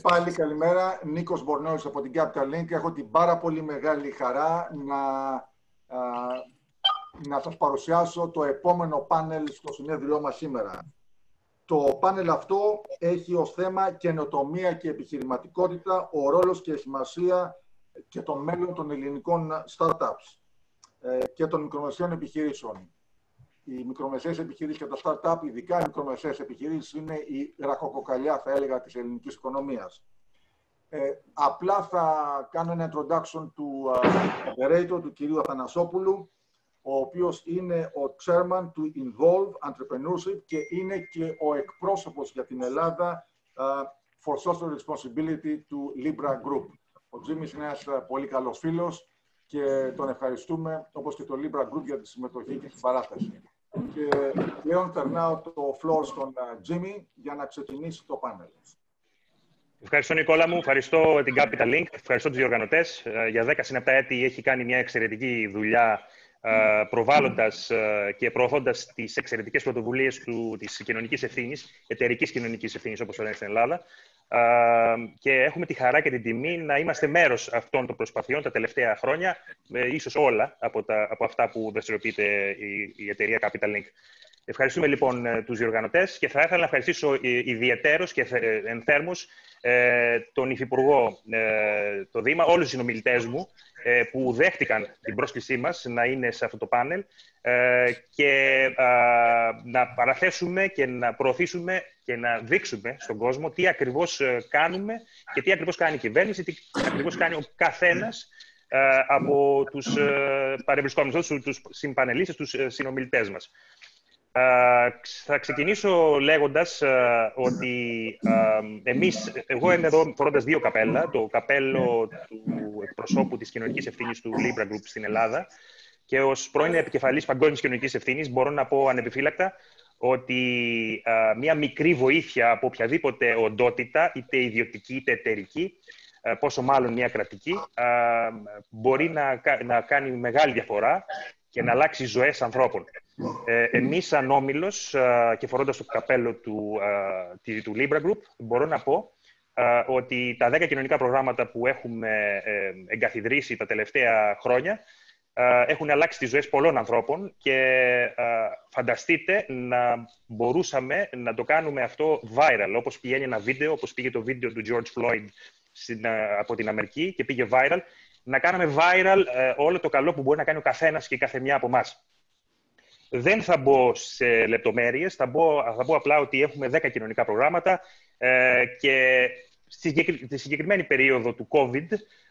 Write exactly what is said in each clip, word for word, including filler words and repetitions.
πάλι, καλημέρα. Νίκος Μπορνόλης από την Capital Link. Έχω την πάρα πολύ μεγάλη χαρά να, α, να σας παρουσιάσω το επόμενο πάνελ στο συνέδριό μας σήμερα. Το πάνελ αυτό έχει ως θέμα καινοτομία και επιχειρηματικότητα, ο ρόλος και η σημασία και το μέλλον των ελληνικών startups και των μικρομεσαίων επιχειρήσεων. Οι μικρομεσαίες επιχειρήσεις και τα startup, ειδικά οι μικρομεσαίες επιχειρήσεις, είναι η ραχοκοκαλιά, θα έλεγα, της ελληνικής οικονομίας. Ε, απλά θα κάνω ένα introduction του uh, Moderator, του κυρίου Αθανασόπουλου, ο οποίος είναι ο chairman του Envolve, Entrepreneurship, και είναι και ο εκπρόσωπος για την Ελλάδα uh, for social responsibility του Libra Group. Ο Dimas είναι ένας uh, πολύ καλός φίλος και τον ευχαριστούμε, όπως και το Libra Group, για τη συμμετοχή και την παράσταση. Και πλέον περνάω το floor στον Jimmy για να ξεκινήσει το πάνελ. Ευχαριστώ, Νικόλα μου. Ευχαριστώ την Capital Link. Ευχαριστώ τους διοργανωτές. Για δέκα συνεπτά έτη έχει κάνει μια εξαιρετική δουλειά προβάλλοντας και προωθώντας τις εξαιρετικές πρωτοβουλίες του, της κοινωνικής ευθύνης, εταιρικής κοινωνικής ευθύνης, όπως το λένε στην Ελλάδα. Και έχουμε τη χαρά και την τιμή να είμαστε μέρος αυτών των προσπαθειών τα τελευταία χρόνια, ίσως όλα από, τα, από αυτά που δραστηριοποιείται η, η εταιρεία Capital Link. Ευχαριστούμε λοιπόν τους διοργανωτές και θα ήθελα να ευχαριστήσω ιδιαιτέρως και ενθέρμους τον Υφυπουργό, τον Δήμα, όλους τους συνομιλητές μου που δέχτηκαν την πρόσκλησή μας να είναι σε αυτό το πάνελ και να παραθέσουμε και να προωθήσουμε και να δείξουμε στον κόσμο τι ακριβώς κάνουμε και τι ακριβώς κάνει η κυβέρνηση, τι ακριβώς κάνει ο καθένας από τους παρευρισκόμενους, τους συμπανελίστες, τους συνομιλητές μας. Uh, θα ξεκινήσω λέγοντας uh, ότι uh, εμείς, εγώ είμαι εδώ φορώντας δύο καπέλα, το καπέλο του εκπροσώπου της κοινωνικής ευθύνης του Libra Group στην Ελλάδα και ως πρώην επικεφαλής παγκόσμιας κοινωνικής ευθύνης μπορώ να πω ανεπιφύλακτα ότι uh, μια μικρή βοήθεια από οποιαδήποτε οντότητα, είτε ιδιωτική είτε εταιρική, uh, πόσο μάλλον μια κρατική, uh, μπορεί να, να κάνει μεγάλη διαφορά και να αλλάξει ζωές ανθρώπων. Ε, εμείς, σαν όμιλος ε, και φορώντας το καπέλο του, ε, του Libra Group, μπορώ να πω ε, ότι τα δέκα κοινωνικά προγράμματα που έχουμε ε, εγκαθιδρύσει τα τελευταία χρόνια ε, έχουν αλλάξει τις ζωές πολλών ανθρώπων και ε, φανταστείτε να μπορούσαμε να το κάνουμε αυτό viral, όπως πηγαίνει ένα βίντεο, όπως πήγε το βίντεο του George Floyd στην, από την Αμερική και πήγε viral, να κάνουμε viral ε, όλο το καλό που μπορεί να κάνει ο καθένας και η καθεμιά από εμάς. Δεν θα μπω σε λεπτομέρειες, θα μπω, θα μπω απλά ότι έχουμε δέκα κοινωνικά προγράμματα ε, και στη συγκεκριμένη περίοδο του COVID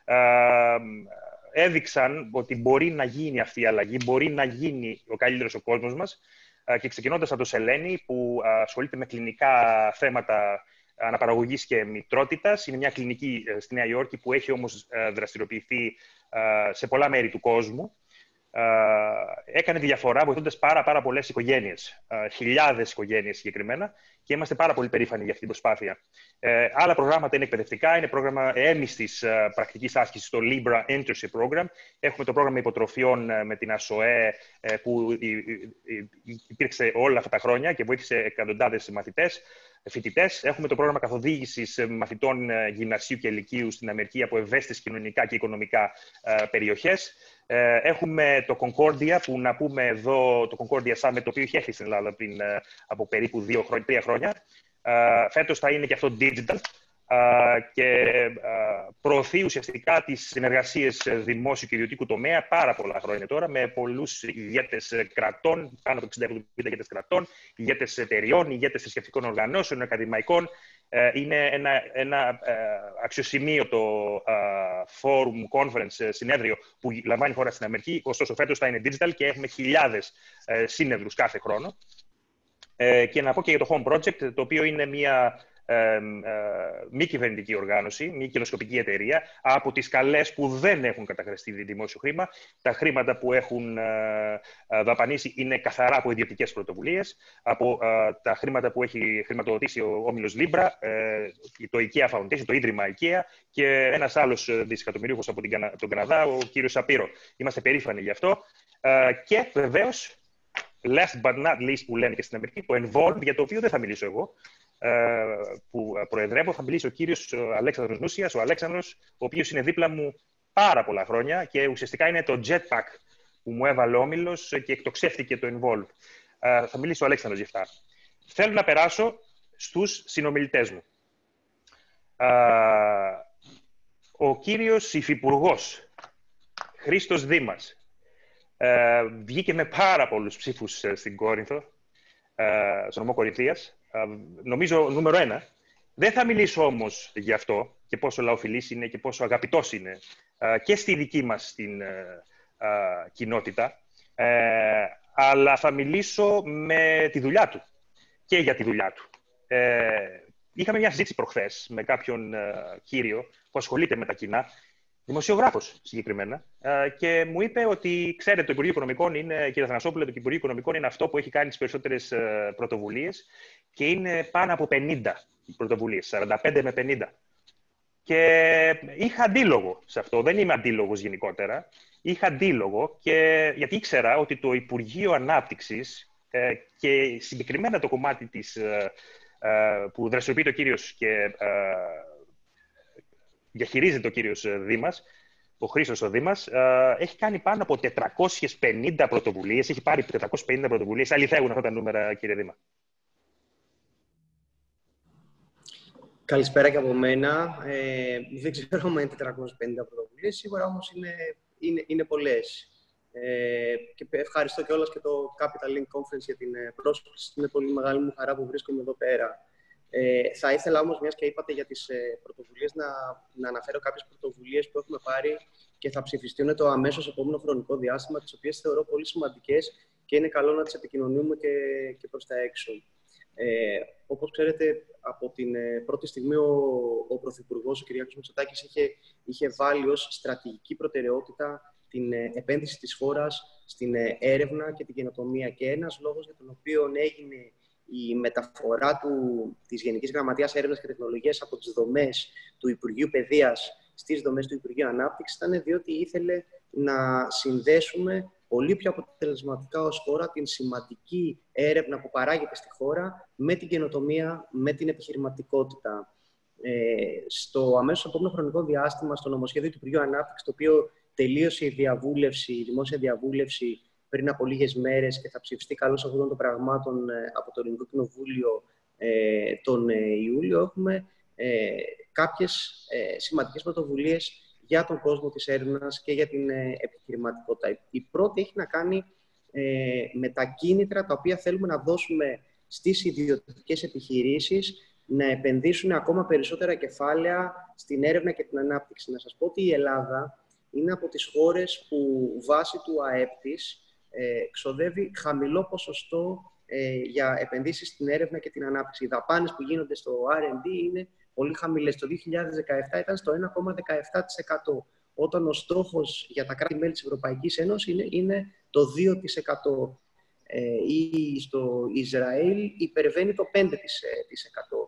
ε, έδειξαν ότι μπορεί να γίνει αυτή η αλλαγή, μπορεί να γίνει ο καλύτερος ο κόσμος μας ε, και ξεκινώντας από το Hellenic που ασχολείται με κλινικά θέματα αναπαραγωγής και μητρότητας. Είναι μια κλινική ε, στη Νέα Υόρκη που έχει όμως ε, δραστηριοποιηθεί ε, σε πολλά μέρη του κόσμου. Uh, έκανε τη διαφορά βοηθώντας πάρα, πάρα πολλές οικογένειες, uh, χιλιάδες οικογένειες συγκεκριμένα, και είμαστε πάρα πολύ περήφανοι για αυτή την προσπάθεια. Uh, άλλα προγράμματα είναι εκπαιδευτικά, είναι πρόγραμμα έμιστης uh, πρακτικής άσκησης, το Libra Entrepreneurship Program. Έχουμε το πρόγραμμα υποτροφιών uh, με την ΑΣΟΕ uh, που υπήρξε όλα αυτά τα χρόνια και βοήθησε εκατοντάδες μαθητές, φοιτητές. Έχουμε το πρόγραμμα καθοδήγησης μαθητών uh, γυμνασίου και ηλικίου στην Αμερική από ευαίσθητες κοινωνικά και οικονομικά uh, περιοχές. Έχουμε το Concordia, που να πούμε εδώ, το Concordia Summit, το οποίο είχε έρθει στην Ελλάδα πριν από περίπου δύο χρόνια, τρία χρόνια. Φέτος θα είναι και αυτό digital και προωθεί ουσιαστικά τις συνεργασίες δημόσιου και ιδιωτικού τομέα πάρα πολλά χρόνια τώρα, με πολλούς ηγέτες κρατών, πάνω από εξήντα εβδομήντα ηγέτες κρατών, ηγέτες εταιριών, ηγέτες θρησκευτικών οργανώσεων, ακαδημαϊκών. Είναι ένα, ένα αξιοσημείωτο forum, conference, συνέδριο που λαμβάνει η χώρα στην Αμερική. Ωστόσο, φέτος θα είναι digital και έχουμε χιλιάδες σύνεδρους κάθε χρόνο. Και να πω και για το Home Project, το οποίο είναι μια Ε, ε, μη κυβερνητική οργάνωση, μη κερδοσκοπική εταιρεία, από τις καλές που δεν έχουν καταχρηστεί δημόσιο χρήμα. Τα χρήματα που έχουν ε, ε, δαπανίσει είναι καθαρά από ιδιωτικές πρωτοβουλίες, από ε, τα χρήματα που έχει χρηματοδοτήσει ο όμιλος Libra, ε, το IKEA Foundation, το Ίδρυμα IKEA και ένας άλλος δισεκατομμυρίουχος από την, τον Καναδά, ο κύριος Σαπύρο. Είμαστε περήφανοι γι' αυτό. Ε, και βεβαίως last but not least που λένε και στην Αμερική, το Envolve, για το οποίο δεν θα μιλήσω εγώ, που προεδρεύω, θα μιλήσει ο κύριος Αλέξανδρος Nousias, ο Αλέξανδρος, ο οποίος είναι δίπλα μου πάρα πολλά χρόνια και ουσιαστικά είναι το jetpack που μου έβαλε ο Όμιλος και εκτοξεύτηκε το Envolve. Θα μιλήσει ο Αλέξανδρος γι' αυτά. Θέλω να περάσω στους συνομιλητές μου. Ο κύριος υφυπουργός Christos Dimas βγήκε με πάρα πολλούς ψήφους στην Κόρινθο, στο νομό Κορινθίας. Νομίζω νούμερο ένα. Δεν θα μιλήσω όμως γι' αυτό και πόσο λαοφιλής είναι και πόσο αγαπητός είναι και στη δική μας την κοινότητα, αλλά θα μιλήσω με τη δουλειά του και για τη δουλειά του. Είχαμε μια συζήτηση προχθές με κάποιον κύριο που ασχολείται με τα κοινά, δημοσιογράφος συγκεκριμένα, και μου είπε ότι, ξέρετε, το Υπουργείο Οικονομικών είναι, κύριε Αθανασόπουλε, το Υπουργείο Οικονομικών είναι αυτό που έχει κάνει τις περισσότερες πρωτοβουλίες και είναι πάνω από πενήντα πρωτοβουλίες, σαράντα πέντε με πενήντα. Και είχα αντίλογο σε αυτό, δεν είμαι αντίλογος γενικότερα. Είχα αντίλογο και, γιατί ήξερα ότι το Υπουργείο Ανάπτυξης και συγκεκριμένα το κομμάτι της, που δραστηριοποιείται ο κύριος και διαχειρίζεται ο κύριος Δήμας, ο Χρήστος ο Δήμας, έχει κάνει πάνω από τετρακόσιες πενήντα πρωτοβουλίες. Έχει πάρει τετρακόσιες πενήντα πρωτοβουλίες. Αληθεύουν αυτά τα νούμερα, κύριε Δήμα? Καλησπέρα και από μένα. Ε, δεν ξέρω αν είναι τετρακόσιες πενήντα πρωτοβουλίες, σίγουρα όμως είναι, είναι, είναι πολλές. Ε, και ευχαριστώ κιόλας και το Capital Link Conference για την πρόσκληση. Είναι πολύ μεγάλη μου χαρά που βρίσκομαι εδώ πέρα. Ε, θα ήθελα όμως, μιας και είπατε για τις ε, πρωτοβουλίες, να, να αναφέρω κάποιες πρωτοβουλίες που έχουμε πάρει και θα ψηφιστούν το αμέσως επόμενο χρονικό διάστημα, τις οποίες θεωρώ πολύ σημαντικές και είναι καλό να τις επικοινωνούμε και, και προς τα έξω. Ε, όπως ξέρετε, από την ε, πρώτη στιγμή ο, ο Πρωθυπουργός, ο κ. Μητσοτάκης, είχε, είχε βάλει ως στρατηγική προτεραιότητα την ε, επένδυση της χώρας στην ε, έρευνα και την καινοτομία. Και ένας λόγος για τον οποίο έγινε η μεταφορά του, της Γενικής Γραμματείας Έρευνας και Τεχνολογίας από τις δομές του Υπουργείου Παιδείας στις δομές του Υπουργείου Ανάπτυξης ήταν διότι ήθελε να συνδέσουμε πολύ πιο αποτελεσματικά ως χώρα την σημαντική έρευνα που παράγεται στη χώρα με την καινοτομία, με την επιχειρηματικότητα. Ε, στο αμέσως επόμενο χρονικό διάστημα, στο νομοσχέδιο του Υπουργείου Ανάπτυξης, το οποίο τελείωσε η διαβούλευση, η δημόσια διαβούλευση πριν από λίγες μέρες και θα ψηφιστεί καλώς αυτών των πραγμάτων ε, από το Ελληνικό Κοινοβούλιο ε, τον ε, Ιούλιο, έχουμε ε, κάποιες ε, σημαντικές πρωτοβουλίες για τον κόσμο της έρευνας και για την ε, επιχειρηματικότητα. Η πρώτη έχει να κάνει ε, με τα κίνητρα τα οποία θέλουμε να δώσουμε στις ιδιωτικές επιχειρήσεις να επενδύσουν ακόμα περισσότερα κεφάλαια στην έρευνα και την ανάπτυξη. Να σας πω ότι η Ελλάδα είναι από τις χώρες που βάσει του ΑΕΠ της ε, ξοδεύει χαμηλό ποσοστό ε, για επενδύσεις στην έρευνα και την ανάπτυξη. Οι δαπάνες που γίνονται στο αρ εντ ντι είναι πολύ χαμηλές. Το δύο χιλιάδες δεκαεπτά ήταν στο ένα κόμμα δεκαεπτά τοις εκατό, όταν ο στόχος για τα κράτη-μέλη της Ευρωπαϊκής Ένωσης είναι, είναι το δύο τοις εκατό. Ε, ή στο Ισραήλ υπερβαίνει το πέντε τοις εκατό.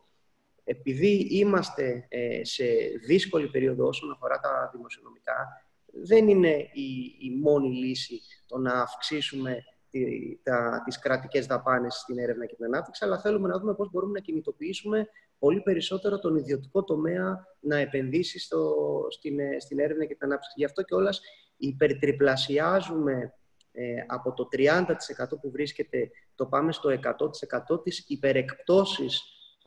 Επειδή είμαστε ε, σε δύσκολη περίοδο όσον αφορά τα δημοσιονομικά, δεν είναι η, η μόνη λύση το να αυξήσουμε τη, τα, τις κρατικές δαπάνες στην έρευνα και την ανάπτυξη, αλλά θέλουμε να δούμε πώς μπορούμε να κινητοποιήσουμε πολύ περισσότερο τον ιδιωτικό τομέα να επενδύσει στο, στην, στην έρευνα και την ανάπτυξη. Γι' αυτό κιόλας υπερτριπλασιάζουμε ε, από το τριάντα τοις εκατό που βρίσκεται, το πάμε στο εκατό τοις εκατό της υπερεκπτώσεις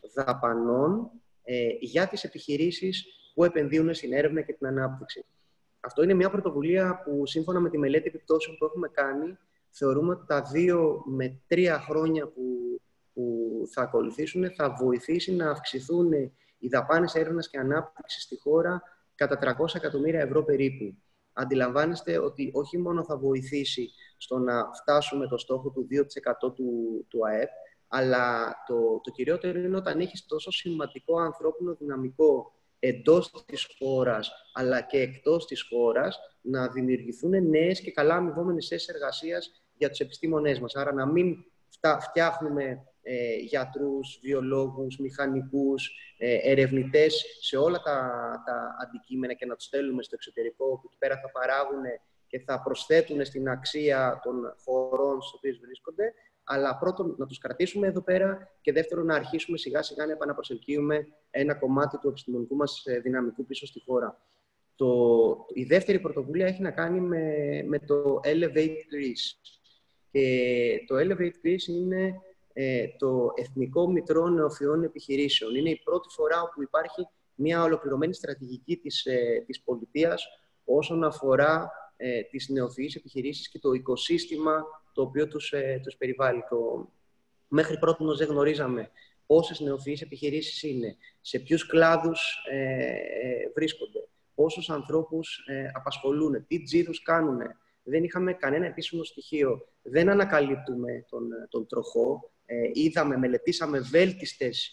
δαπανών ε, για τις επιχειρήσεις που επενδύουν στην έρευνα και την ανάπτυξη. Αυτό είναι μια πρωτοβουλία που, σύμφωνα με τη μελέτη επιπτώσεων που έχουμε κάνει, θεωρούμε ότι τα δύο με τρία χρόνια που, που θα ακολουθήσουν θα βοηθήσει να αυξηθούν οι δαπάνες έρευνας και ανάπτυξης στη χώρα κατά τριακόσια εκατομμύρια ευρώ περίπου. Αντιλαμβάνεστε ότι όχι μόνο θα βοηθήσει στο να φτάσουμε το στόχο του δύο τοις εκατό του, του ΑΕΠ, αλλά το, το κυριότερο είναι όταν έχεις τόσο σημαντικό ανθρώπινο δυναμικό εντός της χώρας, αλλά και εκτός της χώρας, να δημιουργηθούν νέες και καλά αμοιβόμενες θέσεις εργασίας για τους επιστήμονές μας. Άρα να μην φτιάχνουμε ε, γιατρούς, βιολόγους, μηχανικούς, ε, ερευνητές σε όλα τα, τα αντικείμενα και να τους στέλνουμε στο εξωτερικό, που εκεί πέρα θα παράγουν και θα προσθέτουν στην αξία των χωρών στις οποίες βρίσκονται, αλλά πρώτον να τους κρατήσουμε εδώ πέρα και δεύτερον να αρχίσουμε σιγά σιγά να επαναπροσελκύουμε ένα κομμάτι του επιστημονικού μας δυναμικού πίσω στη χώρα. Το, η δεύτερη πρωτοβουλία έχει να κάνει με, με το Elevate Greece. Και το Elevate Greece είναι ε, το Εθνικό Μητρό Νεοφυών Επιχειρήσεων. Είναι η πρώτη φορά όπου υπάρχει μια ολοκληρωμένη στρατηγική της, ε, της πολιτείας όσον αφορά ε, τις νεοφυείς επιχειρήσεις και το οικοσύστημα το οποίο τους, ε, τους περιβάλλει. Το... Μέχρι πρώτον δεν γνωρίζαμε πόσες νεοφυείς επιχειρήσεις είναι, σε ποιους κλάδους ε, ε, βρίσκονται, πόσους ανθρώπους ε, απασχολούν, τι τζίρους κάνουν. Δεν είχαμε κανένα επίσημο στοιχείο. Δεν ανακαλύπτουμε τον, τον τροχό. Ε, είδαμε, μελετήσαμε βέλτιστες,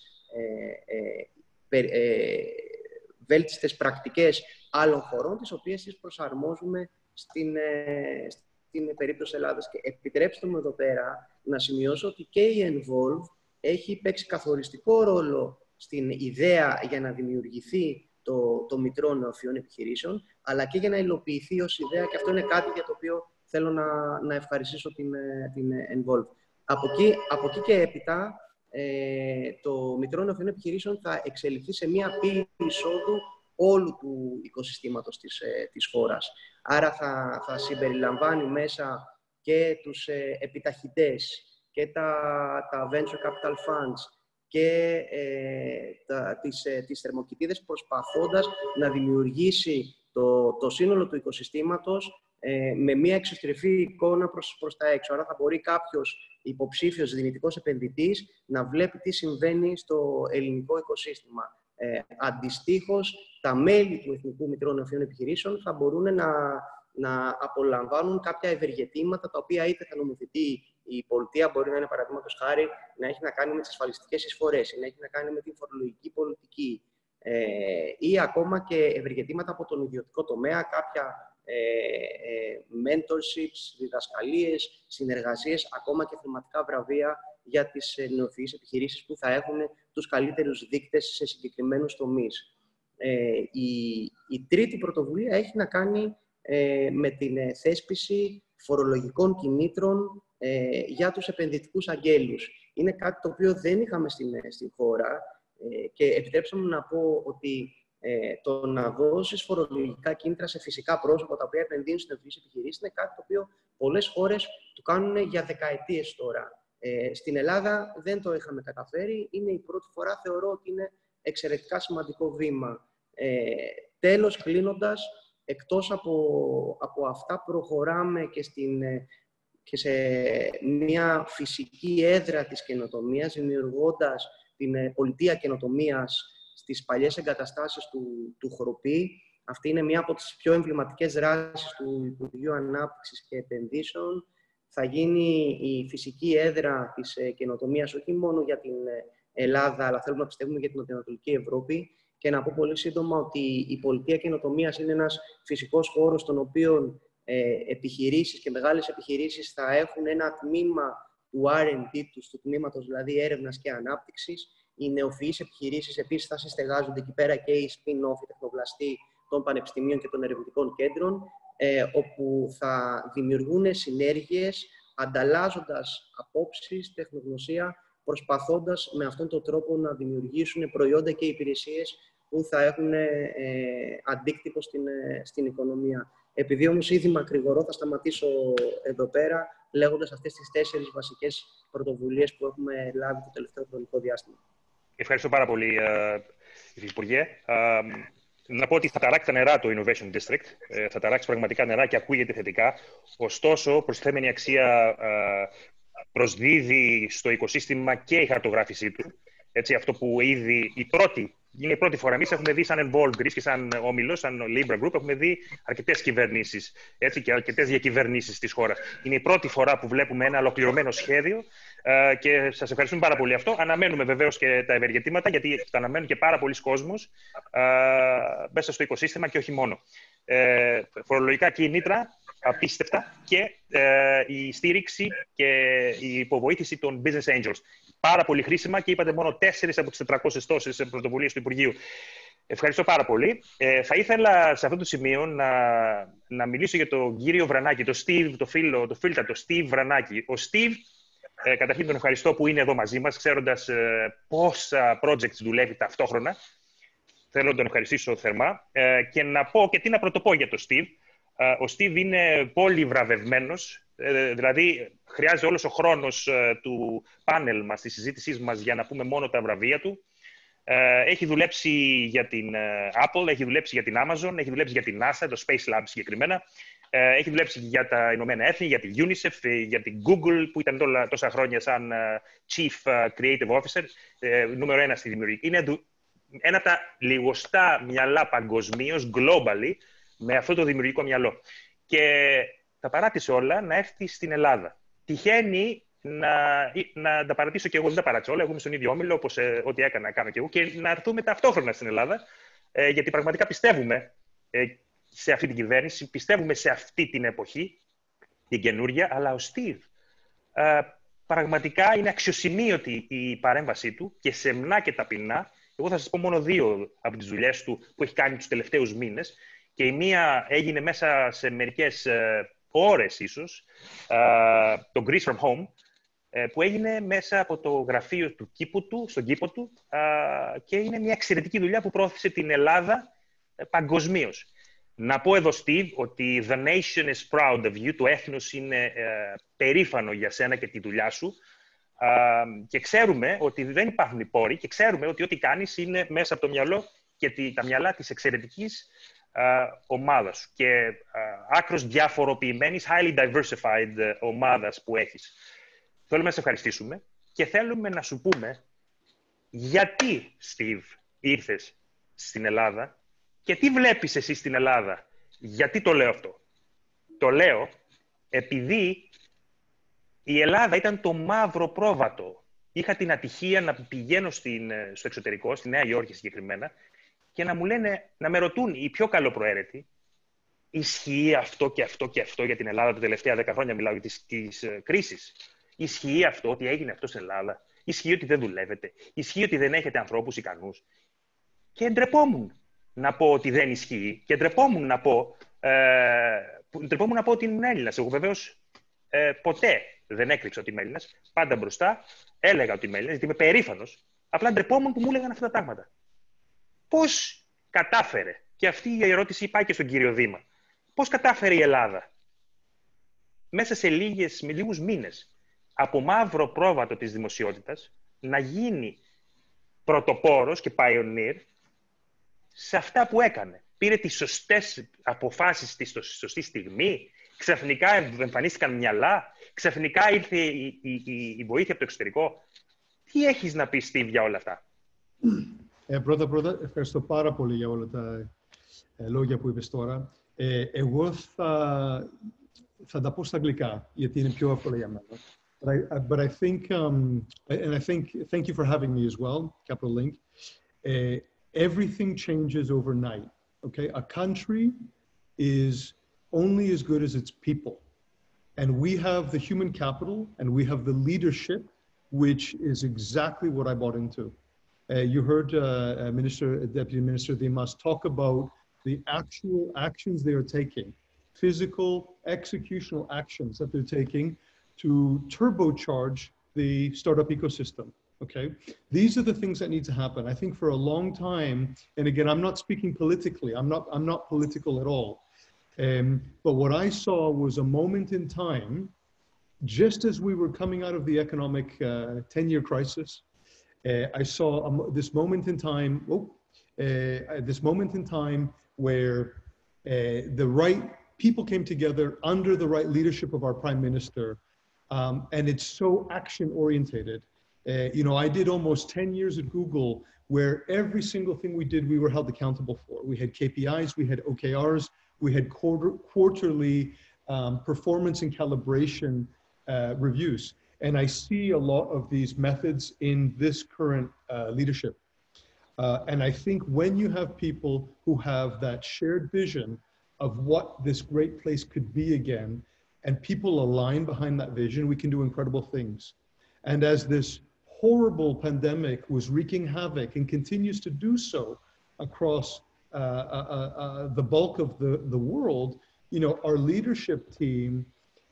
ε, ε, ε, βέλτιστες πρακτικές άλλων χωρών, τις οποίες τις προσαρμόζουμε στην, ε, στην περίπτωση Ελλάδας. Και επιτρέψτε μου εδώ πέρα να σημειώσω ότι και η Envolve έχει παίξει καθοριστικό ρόλο στην ιδέα για να δημιουργηθεί το, το Μητρό Νεοφυών Επιχειρήσεων, αλλά και για να υλοποιηθεί ως ιδέα, και αυτό είναι κάτι για το οποίο θέλω να, να ευχαριστήσω την, την Envolve. Από εκεί, από εκεί και έπειτα, ε, το Μητρό Νεοφυών Επιχειρήσεων θα εξελιχθεί σε μία πύλη εισόδου όλου του οικοσυστήματος της, ε, της χώρας. Άρα θα, θα συμπεριλαμβάνει μέσα και τους ε, επιταχυτές και τα, τα venture capital funds και ε, τα, τις, ε, τις θερμοκηπίδες, προσπαθώντας να δημιουργήσει το, το σύνολο του οικοσυστήματος ε, με μια εξωστρεφή εικόνα προς, προς τα έξω. Άρα θα μπορεί κάποιος υποψήφιος δυνητικός επενδυτής να βλέπει τι συμβαίνει στο ελληνικό οικοσύστημα. Ε, αντιστοίχως, τα μέλη του Εθνικού Μητρώου Νεοφυών Επιχειρήσεων θα μπορούν να, να απολαμβάνουν κάποια ευεργετήματα, τα οποία είτε θα νομοθετεί η πολιτεία, μπορεί να είναι παραδείγματος χάρη να έχει να κάνει με τις ασφαλιστικές εισφορές, ή να έχει να κάνει με την φορολογική πολιτική, ε, ή ακόμα και ευεργετήματα από τον ιδιωτικό τομέα, κάποια ε, ε, mentorships, διδασκαλίες, συνεργασίες, ακόμα και θεματικά βραβεία για τις νεοφυείς επιχειρήσεις που θα έχουν τους καλύτερους δείκτες σε συγκεκριμένους τομείς. Ε, η, η τρίτη πρωτοβουλία έχει να κάνει ε, με την ε, θέσπιση φορολογικών κινήτρων ε, για τους επενδυτικούς αγγέλους. Είναι κάτι το οποίο δεν είχαμε στην, στην χώρα ε, και επιτρέψτε μου να πω ότι ε, το να δώσεις φορολογικά κίνητρα σε φυσικά πρόσωπα τα οποία επενδύουν στις νεοφυείς επιχειρήσεις είναι κάτι το οποίο πολλές χώρες το κάνουν για δεκαετίες τώρα. Ε, στην Ελλάδα δεν το είχαμε καταφέρει. Είναι η πρώτη φορά, θεωρώ ότι είναι εξαιρετικά σημαντικό βήμα. Ε, τέλος, κλείνοντας, εκτός από, από αυτά προχωράμε και, στην, και σε μια φυσική έδρα της καινοτομίας, δημιουργώντας την πολιτεία καινοτομίας στις παλιές εγκαταστάσεις του, του Χροπή. Αυτή είναι μια από τις πιο εμβληματικές δράσεις του Υπουργείου Ανάπτυξης και Επενδύσεων. Θα γίνει η φυσική έδρα της καινοτομίας όχι μόνο για την Ελλάδα, αλλά θέλουμε να πιστεύουμε για την Νοτιοανατολική Ευρώπη. Και να πω πολύ σύντομα ότι η πολιτεία καινοτομίας είναι ένας φυσικός χώρος στον οποίο ε, επιχειρήσεις και μεγάλες επιχειρήσεις θα έχουν ένα τμήμα του αρ εντ ντι τους, του τμήματος δηλαδή έρευνας και ανάπτυξης. Οι νεοφυείς επιχειρήσεις επίσης θα συστεγάζονται εκεί πέρα και οι spin-off, οι τεχνογλαστοί των πανεπιστημίων και των ερευνητικών κέντρων, ε, όπου θα δημιουργούν συνέργειες, ανταλλάζοντας απόψεις, τεχνογνωσία, προσπαθώντας με αυτόν τον τρόπο να δημιουργήσουν προϊόντα και υπηρεσίες που θα έχουν ε, αντίκτυπο στην, ε, στην οικονομία. Επειδή όμως ήδη μακρηγορώ, θα σταματήσω εδώ πέρα, λέγοντας αυτές τις τέσσερις βασικές πρωτοβουλίες που έχουμε λάβει το τελευταίο χρονικό διάστημα. Ευχαριστώ πάρα πολύ, Υφυπουργέ. Να πω ότι θα ταράξει τα νερά το Innovation District. Θα ταράξει πραγματικά νερά και ακούγεται θετικά. Ωστόσο, προσθέμενη αξία προσδίδει στο οικοσύστημα και η χαρτογράφησή του. Έτσι, αυτό που ήδη η πρώτη, είναι η πρώτη φορά. Εμείς έχουμε δει σαν Envolve Greece και σαν όμιλο, σαν Libra Group, έχουμε δει αρκετές κυβερνήσεις και αρκετές διακυβερνήσεις της χώρας. Είναι η πρώτη φορά που βλέπουμε ένα ολοκληρωμένο σχέδιο uh, και σας ευχαριστούμε πάρα πολύ αυτό. Αναμένουμε βεβαίως και τα ευεργετήματα, γιατί τα αναμένουν και πάρα πολλοί κόσμος uh, μέσα στο οικοσύστημα και όχι μόνο. Uh, φορολογικά κίνητρα, απίστευτα, και uh, η στήριξη και η υποβοήθηση των business angels. Πάρα πολύ χρήσιμα και είπατε μόνο τέσσερις από τις τετρακόσιες τόσες πρωτοβουλίες του Υπουργείου. Ευχαριστώ πάρα πολύ. Ε, θα ήθελα σε αυτό το σημείο να, να μιλήσω για τον κύριο Βρανάκη, τον Steve, το φίλο, το φίλτατο Steve Vranakis. Ο Steve Ε, καταρχήν τον ευχαριστώ που είναι εδώ μαζί μας, ξέροντας ε, πόσα projects δουλεύει ταυτόχρονα. Θέλω να τον ευχαριστήσω θερμά ε, και να πω και τι να πρωτοπώ για τον Steve. Ε, ο Steve είναι πολύ βραβευμένος, ε, δηλαδή χρειάζεται όλος ο χρόνος ε, του πάνελ μας, της συζήτησής μας, για να πούμε μόνο τα βραβεία του. Ε, έχει δουλέψει για την ε, Apple, έχει δουλέψει για την Amazon, έχει δουλέψει για την NASA, το Space Lab συγκεκριμένα. Ε, έχει δουλέψει για τα Ηνωμένα Έθνη, για την UNICEF, για την Google, που ήταν τόλα, τόσα χρόνια σαν uh, Chief uh, Creative Officer, ε, νούμερο ένα στη δημιουργική. Είναι ένα από τα λιγοστά μυαλά παγκοσμίως, globally, με αυτό το δημιουργικό μυαλό. Και τα παράτησε όλα να έρθει στην Ελλάδα. Τυχαίνει να, να τα παρατήσω και εγώ, δεν τα παράτησα όλα, εγώ είμαι στον ίδιο όμιλο, όπως ε, ό,τι έκανα, κάνω και εγώ, και να έρθουμε ταυτόχρονα στην Ελλάδα, ε, γιατί πραγματικά πιστεύουμε ε, σε αυτή την κυβέρνηση, πιστεύουμε σε αυτή την εποχή, την καινούρια, αλλά ο Steve ε, πραγματικά είναι αξιοσημείωτη η παρέμβασή του και σεμνά και ταπεινά. Εγώ θα σας πω μόνο δύο από τις δουλειές του που έχει κάνει τους τελευταίους μήνες, και η μία έγινε μέσα σε μερικές ε, ώρες ίσως, ε, το Greece from Home, ε, που έγινε μέσα από το γραφείο του κήπου του, στον κήπο του, ε, και είναι μια εξαιρετική δουλειά που πρόθεσε την Ελλάδα ε, παγκοσμίως. Να πω εδώ, Steve, ότι the nation is proud of you, το έθνος είναι ε, περήφανο για σένα και τη δουλειά σου, ε, και ξέρουμε ότι δεν υπάρχουν οι πόροι και ξέρουμε ότι ό,τι κάνεις είναι μέσα από το μυαλό και τη, τα μυαλά της εξαιρετικής ε, ομάδας σου και ε, άκρως διαφοροποιημένης, highly diversified ε, ομάδας που έχεις. Θέλουμε να σε ευχαριστήσουμε και θέλουμε να σου πούμε γιατί, Steve, ήρθες στην Ελλάδα και τι βλέπεις εσύ στην Ελλάδα. Γιατί το λέω αυτό. Το λέω επειδή η Ελλάδα ήταν το μαύρο πρόβατο. Είχα την ατυχία να πηγαίνω στην, στο εξωτερικό, στη Νέα Υόρκη συγκεκριμένα, και να μου λένε, να με ρωτούν οι πιο καλοπροαίρετοι, ισχύει αυτό και αυτό και αυτό για την Ελλάδα τα τελευταία δέκα χρόνια, μιλάω για τις, τις uh, κρίσεις. Ισχύει αυτό, ότι έγινε αυτό στην Ελλάδα. Ισχύει ότι δεν δουλεύετε. Ισχύει ότι δεν έχετε ανθρώπους ικανούς. Και ντρεπόμουν να πω ότι δεν ισχύει και ντρεπόμουν να πω, ε, ντρεπόμουν να πω ότι είμαι Έλληνας. Εγώ βεβαίως ε, ποτέ δεν έκρυψα ότι είμαι Έλληνας. Πάντα μπροστά έλεγα ότι είμαι Έλληνας, γιατί είμαι περήφανος. Απλά ντρεπόμουν που μου έλεγαν αυτά τα πράγματα. Πώς κατάφερε, και αυτή η ερώτηση πάει και στον κύριο Δήμα, πώς κατάφερε η Ελλάδα μέσα σε λίγες, με λίγους μήνες από μαύρο πρόβατο της δημοσιότητας να γίνει πρωτοπόρος και pioneer σε αυτά που έκανε. Πήρε τις σωστές αποφάσεις στη σωστή στιγμή, ξαφνικά εμφανίστηκαν μυαλά, ξαφνικά ήρθε η, η, η, η βοήθεια από το εξωτερικό. Τι έχεις να πεις, Steve, για όλα αυτά? Ε, πρώτα, πρώτα, ευχαριστώ πάρα πολύ για όλα τα ε, λόγια που είπες τώρα. Ε, εγώ θα, θα τα πω στα αγγλικά, γιατί είναι πιο εύκολα για μένα. But I, but I think, um, and I think, thank you for having me as well, Capital Link. Uh, everything changes overnight, okay? A country is only as good as its people. And we have the human capital and we have the leadership, which is exactly what I bought into. Uh, you heard uh, uh, Minister, Deputy Minister Dimas talk about the actual actions they are taking, physical, executional actions that they're taking to turbocharge the startup ecosystem, okay? These are the things that need to happen. I think for a long time, and again, I'm not speaking politically, I'm not, I'm not political at all, um, but what I saw was a moment in time, just as we were coming out of the economic ten-year uh, crisis, uh, I saw a, this moment in time, oh, uh, this moment in time where uh, the right people came together under the right leadership of our Prime Minister. Um, and it's so action-orientated. Uh, you know, I did almost ten years at Google where every single thing we did, we were held accountable for. We had K P Is, we had O K Rs, we had quarter, quarterly um, performance and calibration uh, reviews. And I see a lot of these methods in this current uh, leadership. Uh, and I think when you have people who have that shared vision of what this great place could be again, and people align behind that vision, we can do incredible things. And as this horrible pandemic was wreaking havoc and continues to do so across uh, uh, uh, the bulk of the, the world, you know, our leadership team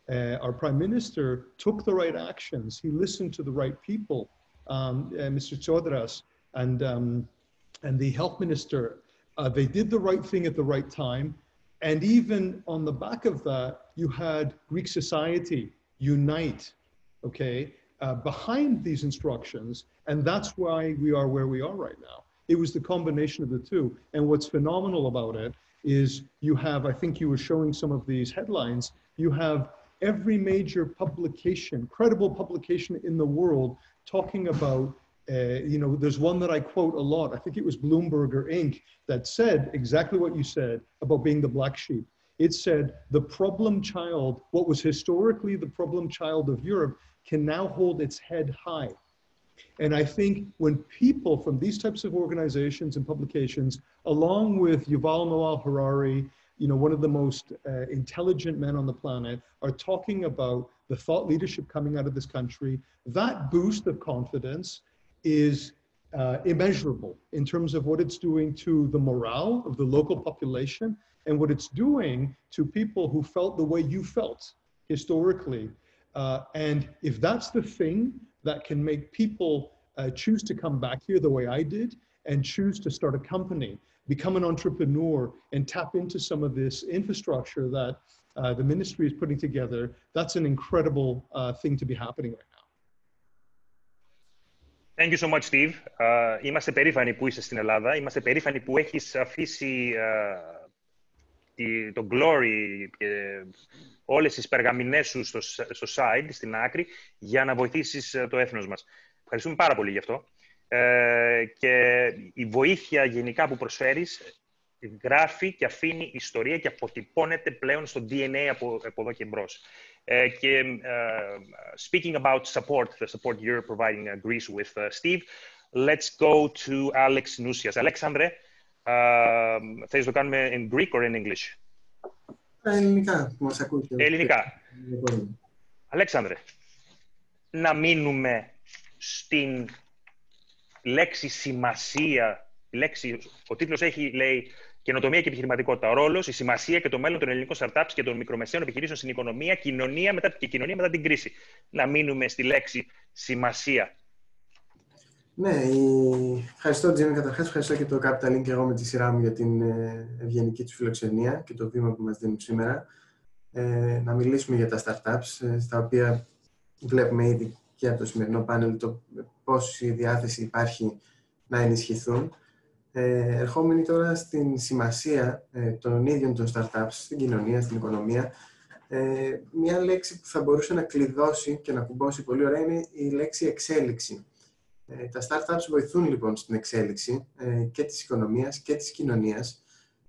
Uh, our Prime Minister took the right actions. He listened to the right people, um, uh, Mister Chodras and, um, and the Health Minister. Uh, they did the right thing at the right time. And even on the back of that, you had Greek society unite, okay, uh, behind these instructions. And that's why we are where we are right now. It was the combination of the two. And what's phenomenal about it is you have, I think you were showing some of these headlines, you have every major publication, credible publication in the world talking about, uh, you know, there's one that I quote a lot, I think it was Bloomberg or Inc that said exactly what you said about being the black sheep. It said the problem child, what was historically the problem child of Europe, can now hold its head high. And I think when people from these types of organizations and publications, along with Yuval Noah Harari, you know, one of the most uh, intelligent men on the planet, are talking about the thought leadership coming out of this country, that boost of confidence is uh, immeasurable in terms of what it's doing to the morale of the local population and what it's doing to people who felt the way you felt historically. Uh, and if that's the thing that can make people uh, choose to come back here the way I did and choose to start a company, become an entrepreneur and tap into some of this infrastructure that uh, the ministry is putting together, that's an incredible uh, thing to be happening right now. Thank you so much, Steve. Uh, είμαστε περήφανοι που είσαι στην Ελλάδα. Είμαστε περήφανοι που έχεις αφήσει uh, τη, το glory και όλες τις περγαμηνές σου στο, στο side, στην άκρη, για να βοηθήσεις το έθνος μας. Ευχαριστούμε πάρα πολύ γι' αυτό. Ε, και η βοήθεια γενικά που προσφέρεις γράφει και αφήνει ιστορία και αποτυπώνεται πλέον στο ντι εν έι από, από εδώ και μπρος. Uh, και, uh, speaking about support, the support you're providing uh, Greece with, uh, Steve, let's go to Alex Nousias. Alexandre, uh, θες να το κάνουμε in Greek or in English? Ελληνικά, που μας ακούτε. Ελληνικά. Αλέξανδρε, να μείνουμε στην λέξη σημασία. Η λέξη, ο τίτλος έχει, λέει, καινοτομία και επιχειρηματικότητα. Ο ρόλος, η σημασία και το μέλλον των ελληνικών startups και των μικρομεσαίων επιχειρήσεων στην οικονομία, κοινωνία μετά, και κοινωνία μετά την κρίση. Να μείνουμε στη λέξη σημασία. Ναι, η... ευχαριστώ, Τζίμι, καταρχάς. Ευχαριστώ και το Capital Link και εγώ με τη σειρά μου για την ευγενική του φιλοξενία και το βήμα που μας δίνουν σήμερα. Ε, να μιλήσουμε για τα startups, στα οποία βλέπουμε ήδη και από το σημερινό πάνελ το πόση διάθεση υπάρχει να ενισχυθούν. Ε, ερχόμενοι τώρα στην σημασία ε, των ίδιων των startups, στην κοινωνία, στην οικονομία, ε, μια λέξη που θα μπορούσε να κλειδώσει και να κουμπώσει πολύ ωραία είναι η λέξη εξέλιξη. Ε, τα startups βοηθούν λοιπόν στην εξέλιξη ε, και της οικονομίας και της κοινωνίας,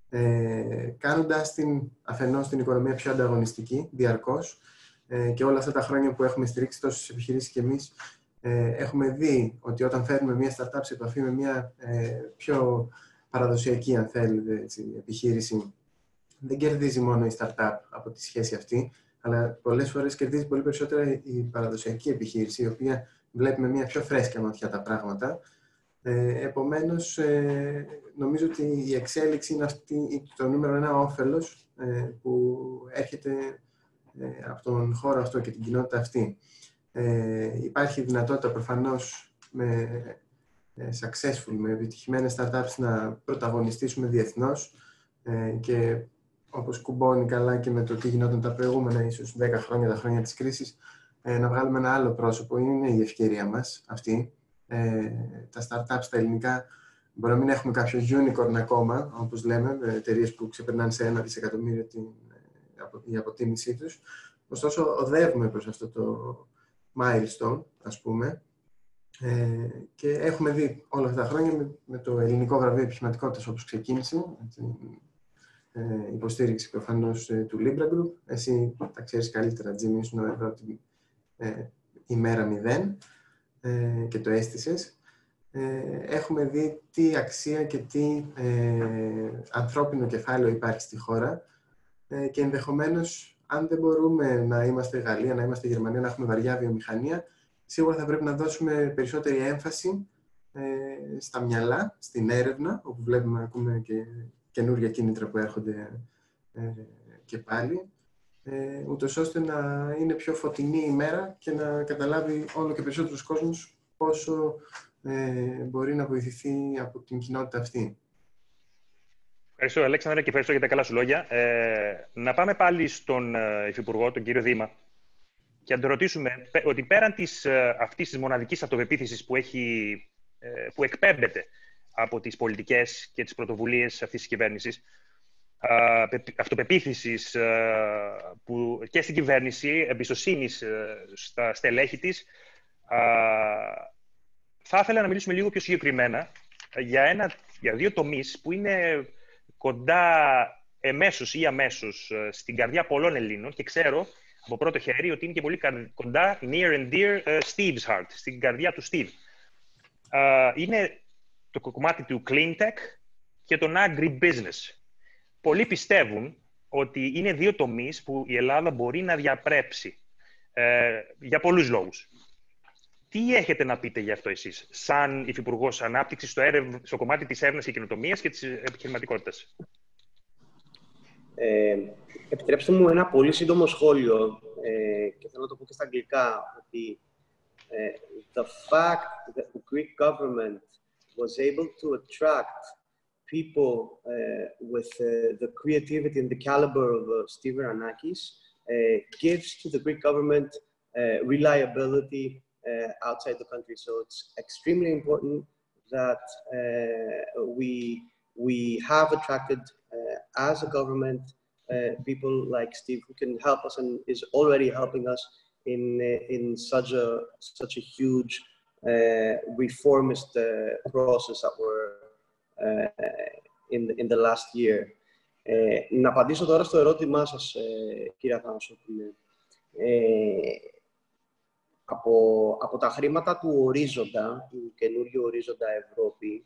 ε, κάνοντας την, αφενός την οικονομία πιο ανταγωνιστική, διαρκώς, ε, και όλα αυτά τα χρόνια που έχουμε στηρίξει τόσες επιχειρήσεις και εμείς, Ε, έχουμε δει ότι όταν φέρνουμε μια startup σε επαφή με μια ε, πιο παραδοσιακή, αν θέλετε, έτσι, επιχείρηση, δεν κερδίζει μόνο η startup από τη σχέση αυτή, αλλά πολλές φορές κερδίζει πολύ περισσότερα η παραδοσιακή επιχείρηση, η οποία βλέπει με μια πιο φρέσκια ματιά τα πράγματα. Ε, επομένως, ε, νομίζω ότι η εξέλιξη είναι αυτή, το νούμερο ένα όφελος ε, που έρχεται ε, από τον χώρο αυτό και την κοινότητα αυτή. Ε, υπάρχει δυνατότητα προφανώς με ε, successful, με επιτυχημένες startups να πρωταγωνιστήσουμε διεθνώς ε, και όπως κουμπώνει καλά και με το τι γινόταν τα προηγούμενα ίσως δέκα χρόνια, τα χρόνια της κρίσης, ε, να βγάλουμε ένα άλλο πρόσωπο. Είναι η ευκαιρία μας αυτή. Ε, τα startups τα ελληνικά μπορεί να μην έχουμε κάποιο unicorn ακόμα, όπως λέμε, εταιρείες που ξεπερνάνε σε ένα δισεκατομμύριο την, η αποτίμησή τους. Ωστόσο, οδεύουμε προς αυτό το milestone, ας πούμε, ε, και έχουμε δει όλα αυτά τα χρόνια με, με το ελληνικό βραβείο επιχειρηματικότητας όπως ξεκίνησε, την ε, υποστήριξη προφανώς ε, του Libra Group. Εσύ τα ξέρεις καλύτερα, Τζίμι, ήσουν εδώ την ε, ημέρα μηδέν ε, και το αίσθησες. Ε, έχουμε δει τι αξία και τι ε, ανθρώπινο κεφάλαιο υπάρχει στη χώρα ε, και ενδεχομένως, αν δεν μπορούμε να είμαστε Γαλλία, να είμαστε Γερμανία, να έχουμε βαριά βιομηχανία, σίγουρα θα πρέπει να δώσουμε περισσότερη έμφαση ε, στα μυαλά, στην έρευνα, όπου βλέπουμε, ακούμε και καινούργια κίνητρα που έρχονται ε, και πάλι. ε, ούτως ώστε να είναι πιο φωτεινή η μέρα και να καταλάβει όλο και περισσότερος κόσμος πόσο ε, μπορεί να βοηθηθεί από την κοινότητα αυτή. Ευχαριστώ, Αλέξανδρα, και ευχαριστώ για τα καλά σου λόγια. Ε, να πάμε πάλι στον ε, Υφυπουργό, τον κύριο Δήμα, και να τον ρωτήσουμε ότι πέραν της, ε, αυτής της μοναδικής αυτοπεποίθησης που, έχει, ε, που εκπέμπεται από τις πολιτικές και τις πρωτοβουλίες αυτής της κυβέρνησης, ε, αυτοπεποίθησης ε, που και στην κυβέρνηση, εμπιστοσύνης ε, στα στελέχη της, ε, θα ήθελα να μιλήσουμε λίγο πιο συγκεκριμένα για, ένα, για δύο τομείς που είναι κοντά εμέσως ή αμέσως στην καρδιά πολλών Ελλήνων, και ξέρω από πρώτο χέρι ότι είναι και πολύ κοντά, near and dear, uh, Steve's heart, στην καρδιά του Steve. Uh, είναι το κομμάτι του clean tech και τον agribusiness. Πολλοί πιστεύουν ότι είναι δύο τομείς που η Ελλάδα μπορεί να διαπρέψει uh, για πολλούς λόγους. Τι έχετε να πείτε γι' αυτό εσείς, σαν Υφυπουργός Ανάπτυξης, στο, στο κομμάτι της έρευνας και καινοτομίας και της επιχειρηματικότητας? Ε, επιτρέψτε μου ένα πολύ σύντομο σχόλιο ε, και θέλω να το πω και στα αγγλικά, ότι ε, the fact that the Greek government was able to attract people uh, with uh, the creativity and the caliber of uh, Steve Vranakis uh, gives to the Greek government uh, reliability Uh, outside the country. So it's extremely important that uh, we, we have attracted, uh, as a government, uh, people like Steve who can help us and is already helping us in, uh, in such, a, such a huge uh, reformist uh, process that we're uh, in, in the last year. Uh, να απαντήσω τώρα στο ερώτημά σας, uh, κύριε Αθανασόπουλε. Uh, Από, από τα χρήματα του ορίζοντα, του καινούριου ορίζοντα Ευρώπη,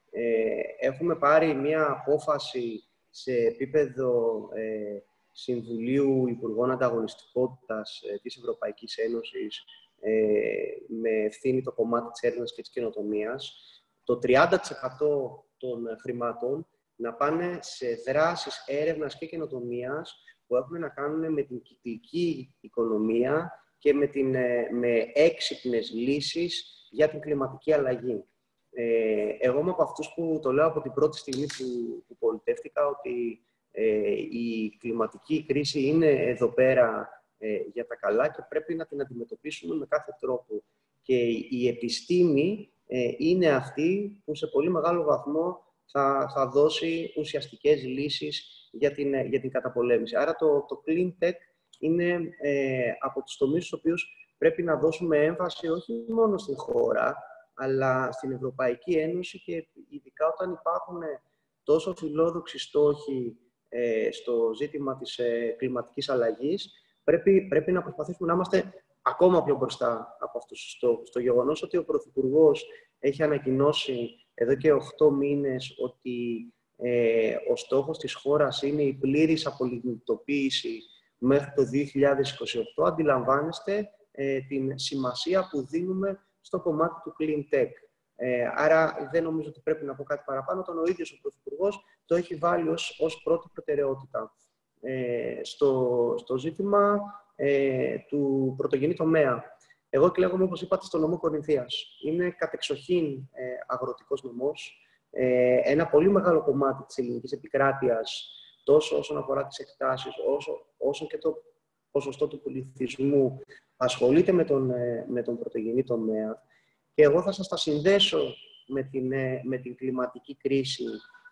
ε, έχουμε πάρει μία απόφαση σε επίπεδο ε, Συμβουλίου Υπουργών Ανταγωνιστικότητας ε, της Ευρωπαϊκής Ένωσης, ε, με ευθύνη το κομμάτι της έρευνας και της καινοτομίας, το τριάντα τοις εκατό των χρημάτων να πάνε σε δράσεις έρευνας και καινοτομίας που έχουν να κάνουν με την κυκλική οικονομία και με, την, με έξυπνες λύσεις για την κλιματική αλλαγή. Ε, εγώ είμαι από αυτούς που το λέω από την πρώτη στιγμή που, που πολιτεύτηκα, ότι ε, η κλιματική κρίση είναι εδώ πέρα ε, για τα καλά και πρέπει να την αντιμετωπίσουμε με κάθε τρόπο. Και η επιστήμη ε, είναι αυτή που σε πολύ μεγάλο βαθμό θα, θα δώσει ουσιαστικές λύσεις για την, για την καταπολέμηση. Άρα το, το clean tech είναι ε, από τους τομείς στους οποίους πρέπει να δώσουμε έμφαση όχι μόνο στην χώρα, αλλά στην Ευρωπαϊκή Ένωση, και ειδικά όταν υπάρχουν τόσο φιλόδοξοι στόχοι ε, στο ζήτημα της ε, κλιματικής αλλαγής, πρέπει, πρέπει να προσπαθήσουμε να είμαστε ακόμα πιο μπροστά από αυτούς τους στόχους. Στο γεγονός ότι ο Πρωθυπουργός έχει ανακοινώσει εδώ και οκτώ μήνες ότι ε, ο στόχος της χώρας είναι η πλήρης απολιγνητοποίηση μέχρι το δύο χιλιάδες είκοσι οκτώ, αντιλαμβάνεστε ε, την σημασία που δίνουμε στο κομμάτι του clean tech. Ε, άρα δεν νομίζω ότι πρέπει να πω κάτι παραπάνω, όταν ο ίδιος ο Πρωθυπουργός το έχει βάλει ως, ως πρώτη προτεραιότητα. Ε, στο, στο ζήτημα ε, του πρωτογενή τομέα. Εγώ εκλέγομαι, όπως είπατε, στο νομό Κορινθίας. Είναι κατεξοχήν ε, αγροτικός νομός. Ε, ένα πολύ μεγάλο κομμάτι της ελληνικής επικράτειας, τόσο όσον αφορά τις εκτάσεις, όσο, όσο και το ποσοστό του πληθυσμού, ασχολείται με τον, με τον πρωτογενή τομέα. Και εγώ θα σας τα συνδέσω με την, με την κλιματική κρίση.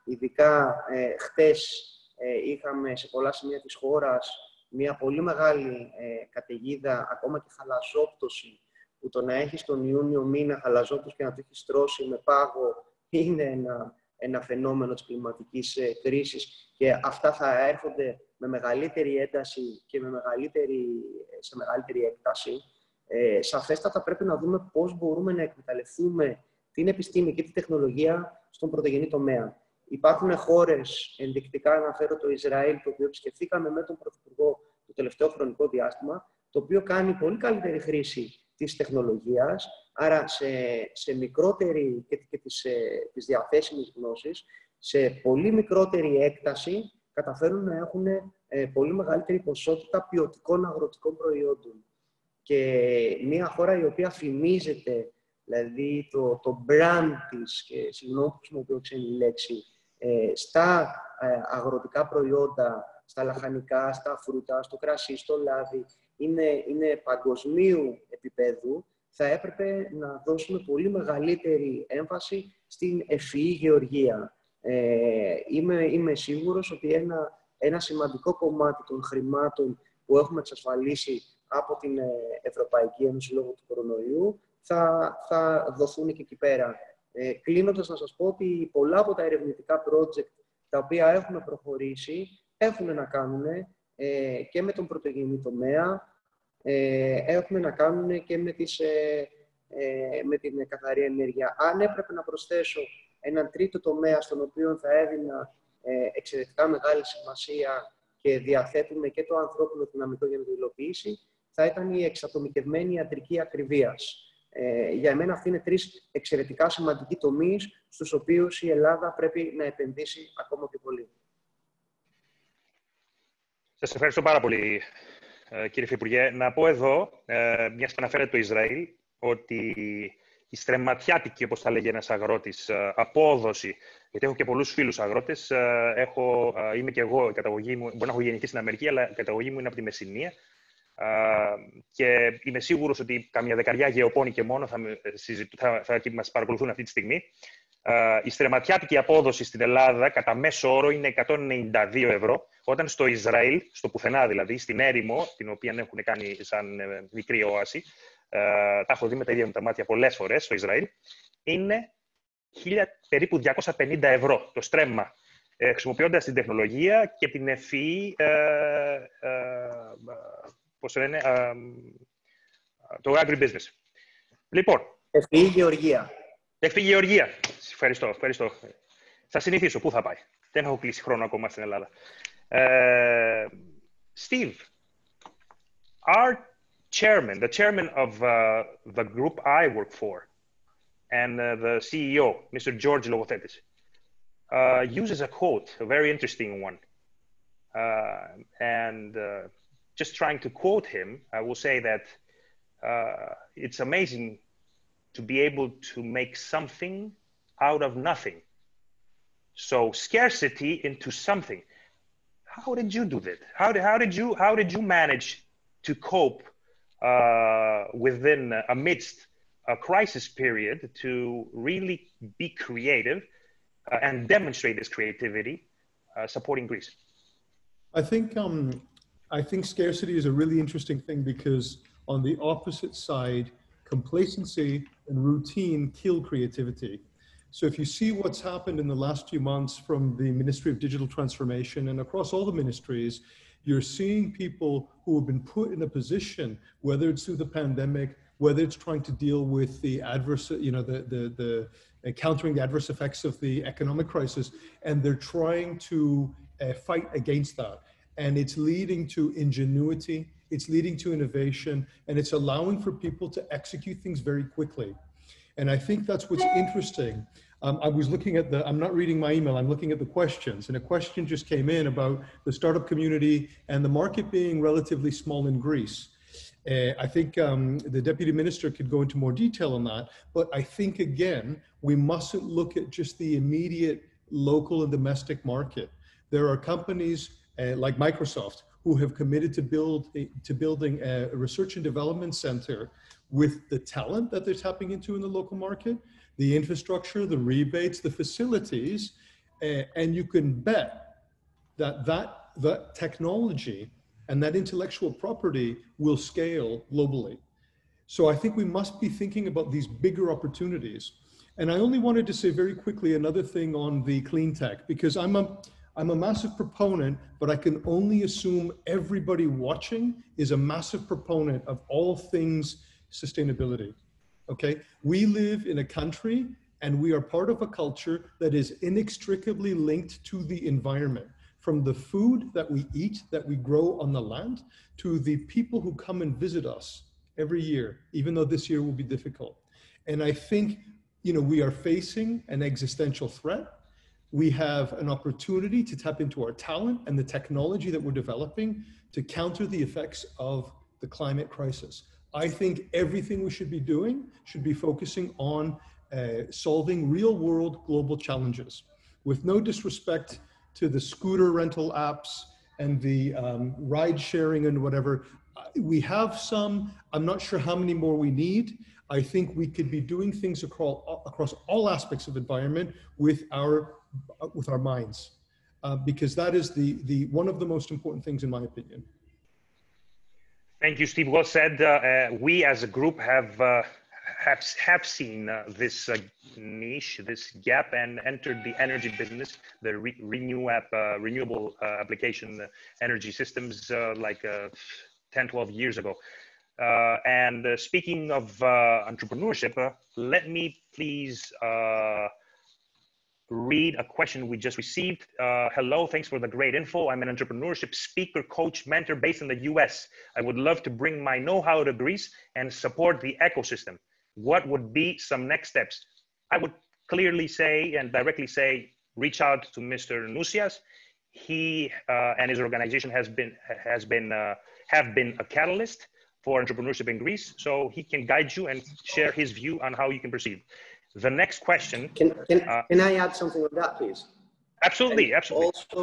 Ειδικά ε, χτες ε, είχαμε σε πολλά σημεία της χώρας μια πολύ μεγάλη ε, καταιγίδα, ακόμα και χαλαζόπτωση, που το να έχεις τον Ιούνιο μήνα χαλαζόπτωση και να το έχεις τρώσει με πάγο είναι ένα, ένα φαινόμενο της κλιματικής ε, κρίσης, και αυτά θα έρχονται με μεγαλύτερη ένταση και με μεγαλύτερη, σε μεγαλύτερη έκταση. Ε, σαφέστατα πρέπει να δούμε πώς μπορούμε να εκμεταλλευτούμε την επιστήμη και τη τεχνολογία στον πρωτογενή τομέα. Υπάρχουν χώρες, ενδεικτικά αναφέρω το Ισραήλ, το οποίο επισκεφθήκαμε με τον Πρωθυπουργό το τελευταίο χρονικό διάστημα, το οποίο κάνει πολύ καλύτερη χρήση της τεχνολογίας, άρα σε, σε μικρότερη και, και της, της διαθέσιμης γνώσης, σε πολύ μικρότερη έκταση, καταφέρουν να έχουν ε, πολύ μεγαλύτερη ποσότητα ποιοτικών αγροτικών προϊόντων. Και μια χώρα η οποία φημίζεται, δηλαδή το, το brand της, και συγγνώμη που χρησιμοποιώ ξένη λέξη, ε, στα ε, αγροτικά προϊόντα, στα λαχανικά, στα φρούτα, στο κρασί, στο λάδι, είναι, είναι παγκοσμίου επίπεδου, θα έπρεπε να δώσουμε πολύ μεγαλύτερη έμφαση στην ευφυή γεωργία. Ε, είμαι, είμαι σίγουρος ότι ένα, ένα σημαντικό κομμάτι των χρημάτων που έχουμε εξασφαλίσει από την Ευρωπαϊκή Ένωση λόγω του κορονοϊού θα, θα δοθούν και εκεί πέρα. Ε, κλείνοντας, να σας πω ότι πολλά από τα ερευνητικά project τα οποία έχουν προχωρήσει έχουν να κάνουν ε, και με τον πρωτογενή τομέα, ε, έχουν να κάνουν και με, τις, ε, ε, με την καθαρή ενέργεια. Αν έπρεπε να προσθέσω έναν τρίτο τομέα στον οποίο θα έδινα ε, εξαιρετικά μεγάλη σημασία και διαθέτουμε και το ανθρώπινο δυναμικό για να το υλοποιήσει, θα ήταν η εξατομικευμένη ιατρική ακριβίας. Ε, για εμένα αυτοί είναι τρεις εξαιρετικά σημαντικοί τομείς στους οποίους η Ελλάδα πρέπει να επενδύσει ακόμα πιο πολύ. Σας ευχαριστώ πάρα πολύ, κύριε Υφυπουργέ. Να πω εδώ, μιας και αναφέρεται το Ισραήλ, ότι η στρεμματιάτικη, όπως θα λέγει ένας αγρότης, απόδοση, γιατί έχω και πολλούς φίλους αγρότες, έχω, είμαι και εγώ, η καταγωγή μου, μπορεί να έχω γεννηθεί στην Αμερική, αλλά η καταγωγή μου είναι από τη Μεσσηνία. Uh, και είμαι σίγουρος ότι καμιά δεκαριά γεωπόνοι και μόνο θα, θα, θα, θα μας παρακολουθούν αυτή τη στιγμή. Uh, η στρεμματιάτικη απόδοση στην Ελλάδα κατά μέσο όρο είναι εκατόν ενενήντα δύο ευρώ, όταν στο Ισραήλ, στο πουθενά δηλαδή, στην έρημο, την οποία έχουν κάνει σαν ε, μικρή όαση, uh, τα έχω δει με τα ίδια μου τα μάτια πολλές φορές στο Ισραήλ, είναι χίλια, περίπου διακόσια πενήντα ευρώ το στρέμμα, ε, χρησιμοποιώντας την τεχνολογία και την ευφυή ε, ε, πώς λένε, uh, το agribusiness. Λοιπόν. Ευφυή γεωργία. Ευφυή γεωργία. Ευχαριστώ, ευχαριστώ. Θα συνηθίσω. Πού θα πάει. Δεν έχω κλείσει χρόνο ακόμα στην Ελλάδα. Uh, Steve, our chairman, the chairman of uh, the group I work for, and uh, the C E O, Mister George Logothetis, uh, uses a quote, a very interesting one. Uh, and uh, just trying to quote him, I will say that uh, it's amazing to be able to make something out of nothing. So scarcity into something. How did you do that? How did, how did you how did you manage to cope uh, within uh, amidst a crisis period to really be creative uh, and demonstrate this creativity, uh, supporting Greece? I think um, I think scarcity is a really interesting thing because on the opposite side, complacency and routine kill creativity. So if you see what's happened in the last few months from the Ministry of Digital Transformation and across all the ministries, you're seeing people who have been put in a position, whether it's through the pandemic, whether it's trying to deal with the adverse, you know, the, the, the uh, countering the adverse effects of the economic crisis, and they're trying to uh, fight against that. And it's leading to ingenuity, it's leading to innovation, and it's allowing for people to execute things very quickly. And I think that's what's interesting. Um, I was looking at the, I'm not reading my email, I'm looking at the questions, and a question just came in about the startup community and the market being relatively small in Greece. Uh, I think um, the Deputy Minister could go into more detail on that, but I think, again, we mustn't look at just the immediate local and domestic market. There are companies uh, like Microsoft who have committed to build a, to building a research and development center with the talent that they're tapping into in the local market, the infrastructure, the rebates, the facilities, uh, and you can bet that, that that technology and that intellectual property will scale globally. So I think we must be thinking about these bigger opportunities. And I only wanted to say very quickly another thing on the clean tech, because I'm a, I'm a massive proponent, but I can only assume everybody watching is a massive proponent of all things sustainability, okay? We live in a country and we are part of a culture that is inextricably linked to the environment, from the food that we eat, that we grow on the land, to the people who come and visit us every year, even though this year will be difficult. And I think, you know, we are facing an existential threat. we have an opportunity to tap into our talent and the technology that we're developing to counter the effects of the climate crisis. I think everything we should be doing should be focusing on uh, solving real world global challenges, with no disrespect to the scooter rental apps and the um, ride sharing and whatever. We have some, I'm not sure how many more we need. I think we could be doing things across, across all aspects of environment with our, with our minds, uh, because that is the, the, one of the most important things in my opinion. Thank you, Steve. Well said. Uh, uh, we as a group have uh, have, have seen uh, this uh, niche, this gap, and entered the energy business, the re renew app, uh, renewable uh, application uh, energy systems, uh, like uh, ten, twelve years ago. Uh, and uh, speaking of uh, entrepreneurship, uh, let me please uh, read a question we just received. Uh, hello, thanks for the great info. I'm an entrepreneurship speaker, coach, mentor based in the U S. I would love to bring my know-how to Greece and support the ecosystem. What would be some next steps? I would clearly say and directly say, reach out to Mister Nousias. He uh, and his organization has been, has been, uh, have been a catalyst for entrepreneurship in Greece, so he can guide you and share his view on how you can proceed. The next question. Can, can, uh, can I add something on that, please? Absolutely, and absolutely. Also,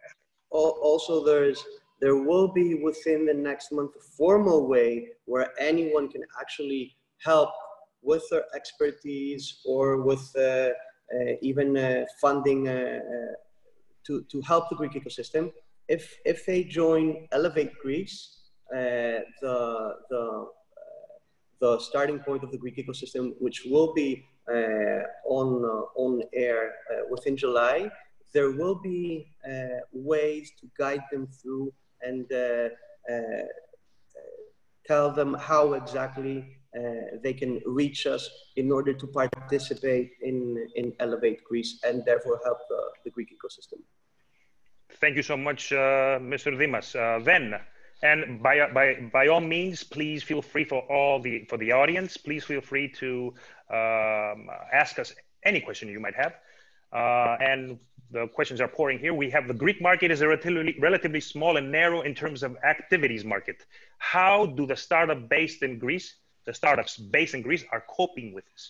also there's, there will be within the next month a formal way where anyone can actually help with their expertise or with uh, uh, even uh, funding uh, uh, to, to help the Greek ecosystem. If, if they join Elevate Greece, uh, the, the, uh, the starting point of the Greek ecosystem, which will be uh, on, uh, on air uh, within July, there will be uh, ways to guide them through and uh, uh, tell them how exactly uh, they can reach us in order to participate in, in Elevate Greece and therefore help the, the Greek ecosystem. Thank you so much, uh, Mister Dimas. Uh, then, and by, by, by all means, please feel free for all the, for the audience, please feel free to um, ask us any question you might have. Uh, and the questions are pouring here. We have the Greek market is a relatively, relatively small and narrow in terms of activities market. How do the startup based in Greece, the startups based in Greece are coping with this?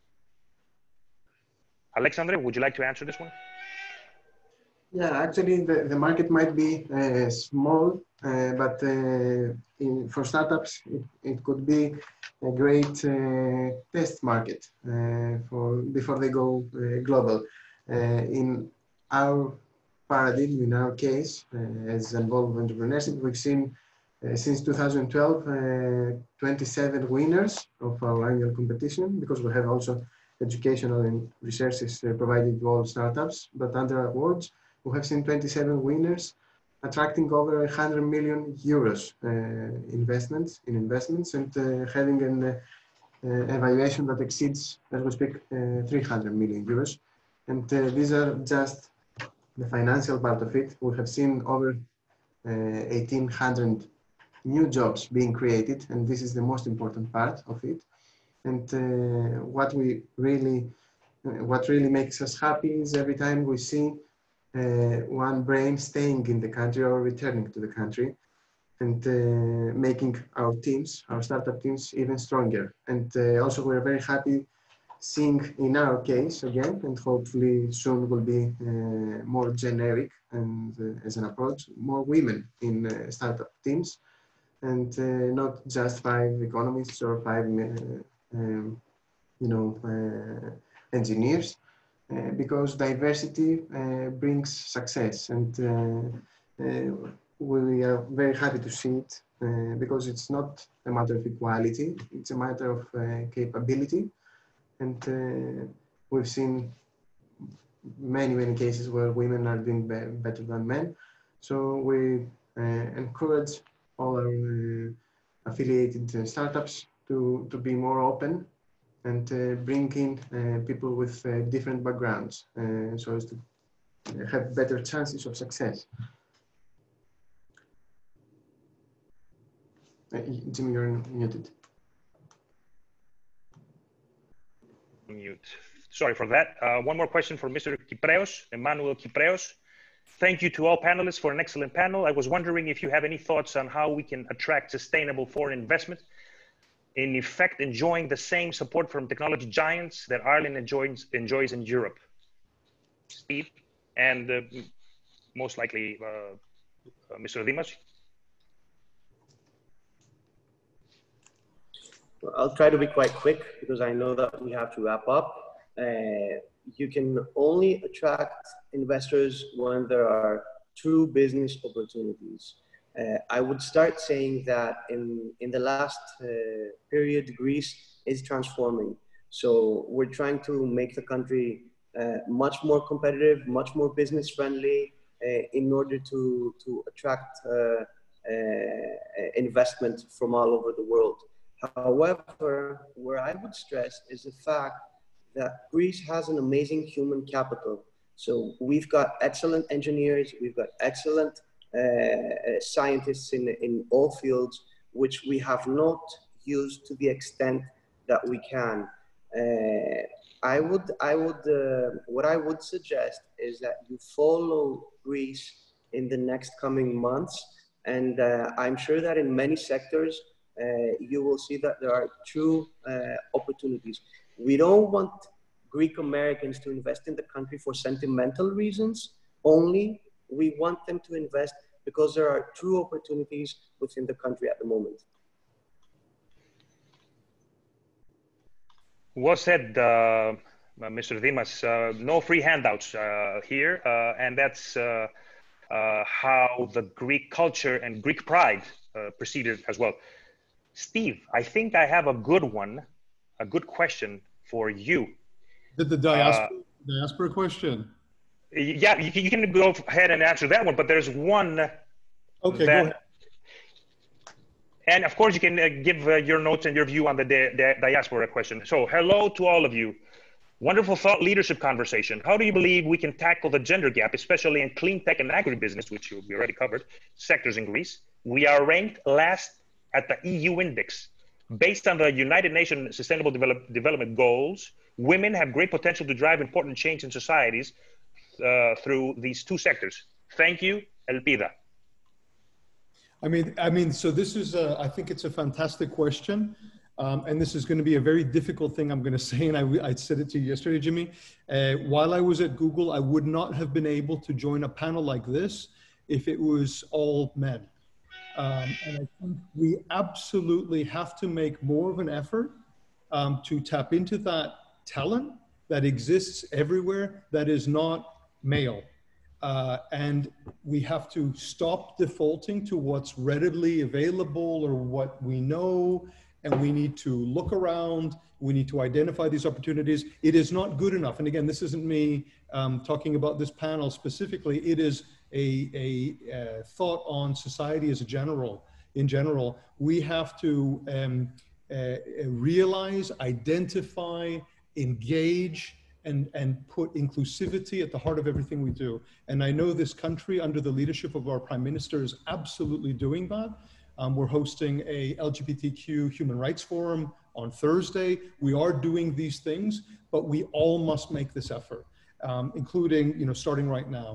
Alexandros, would you like to answer this one? Yeah, actually, the, the market might be uh, small, uh, but uh, in, for startups, it, it could be a great uh, test market uh, for before they go uh, global. Uh, in our paradigm, in our case, uh, as Envolve Entrepreneurship, we've seen uh, since two thousand twelve uh, twenty-seven winners of our annual competition, because we have also educational and resources uh, provided to all startups, but under awards, we have seen twenty-seven winners, attracting over one hundred million euros uh, investments in investments and uh, having an uh, uh, evaluation that exceeds, as we speak, uh, three hundred million euros. And uh, these are just the financial part of it. We have seen over uh, eighteen hundred new jobs being created, and this is the most important part of it. And uh, what we really, uh, what really makes us happy is every time we see Uh, one brain staying in the country or returning to the country and uh, making our teams, our startup teams, even stronger. And uh, also we're very happy seeing in our case again, and hopefully soon will be uh, more generic and uh, as an approach, more women in uh, startup teams and uh, not just five economists or five, uh, um, you know, uh, engineers. Uh, because diversity uh, brings success, and uh, uh, we are very happy to see it uh, because it's not a matter of equality, it's a matter of uh, capability, and uh, we've seen many, many cases where women are doing be better than men. So we uh, encourage all our uh, affiliated uh, startups to, to be more open and uh, bring in uh, people with uh, different backgrounds uh, so as to have better chances of success. Uh, Jimmy, you're muted. Mute. sorry for that. Uh, one more question for Mister Kypreos, Emmanuel Kypreos. Thank you to all panelists for an excellent panel. I was wondering if you have any thoughts on how we can attract sustainable foreign investment, in effect enjoying the same support from technology giants that Ireland enjoys, enjoys in Europe. Steve, and uh, most likely uh, uh, Mister Dimas. I'll try to be quite quick because I know that we have to wrap up. Uh, you can only attract investors when there are true business opportunities. Uh, I would start saying that in, in the last uh, period, Greece is transforming. So we're trying to make the country uh, much more competitive, much more business friendly uh, in order to, to attract uh, uh, investment from all over the world. However, where I would stress is the fact that Greece has an amazing human capital. So we've got excellent engineers, we've got excellent uh, scientists in, in all fields, which we have not used to the extent that we can. Uh, I would, I would, uh, what I would suggest is that you follow Greece in the next coming months. And uh, I'm sure that in many sectors, Uh, you will see that there are true uh, opportunities. We don't want Greek Americans to invest in the country for sentimental reasons only. We want them to invest because there are true opportunities within the country at the moment. Well said, uh, Mister Dimas. Uh, no free handouts uh, here, uh, and that's uh, uh, how the Greek culture and Greek pride uh, proceeded as well. Steve, I think I have a good one, a good question for you. The, the diaspora, uh, diaspora question. Yeah, you can, you can go ahead and answer that one, but there's one. Okay, that, go ahead. And of course, you can uh, give uh, your notes and your view on the di di diaspora question. So, hello to all of you. Wonderful thought leadership conversation. How do you believe we can tackle the gender gap, especially in clean tech and agribusiness, which we already covered, sectors in Greece? We are ranked last at the E U index. Based on the United Nations Sustainable Develop Development Goals, women have great potential to drive important change in societies uh, through these two sectors. Thank you, Elpida. I mean, I mean, so this is, a, I think it's a fantastic question. Um, and this is going to be a very difficult thing I'm going to say. And I, I said it to you yesterday, Jimmy. Uh, while I was at Google, I would not have been able to join a panel like this if it was all men. Um, and I think we absolutely have to make more of an effort um, to tap into that talent that exists everywhere that is not male. Uh, and we have to stop defaulting to what's readily available or what we know, and we need to look around, we need to identify these opportunities. It is not good enough. And again, this isn't me um, talking about this panel specifically, it is A, a, a thought on society as a general. In general, we have to um, uh, realize, identify, engage, and, and put inclusivity at the heart of everything we do. And I know this country, under the leadership of our Prime Minister, is absolutely doing that. Um, we're hosting a L G B T Q Human Rights Forum on Thursday. We are doing these things, but we all must make this effort, um, including, you know, starting right now.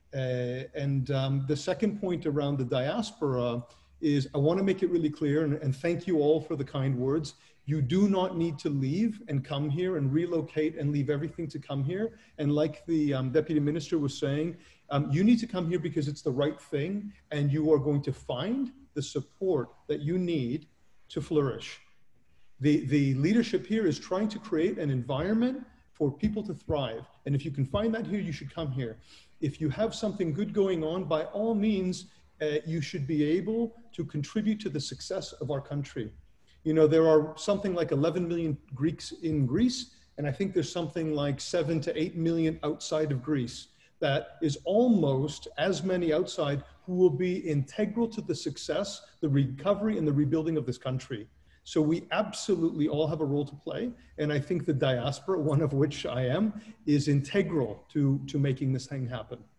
Uh, and um, the second point around the diaspora is I want to make it really clear, and, and thank you all for the kind words. You do not need to leave and come here and relocate and leave everything to come here. And like the um, Deputy Minister was saying, um, you need to come here because it's the right thing, and you are going to find the support that you need to flourish. The, the leadership here is trying to create an environment for people to thrive. And if you can find that here, you should come here. If you have something good going on, by all means, uh, you should be able to contribute to the success of our country. You know, there are something like eleven million Greeks in Greece, and I think there's something like seven to eight million outside of Greece. That is almost as many outside who will be integral to the success, the recovery, and the rebuilding of this country. So we absolutely all have a role to play. And I think the diaspora, one of which I am, is integral to, to making this thing happen.